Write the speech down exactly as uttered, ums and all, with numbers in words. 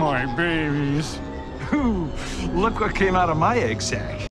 My babies. Ooh, look what came out of my egg sack.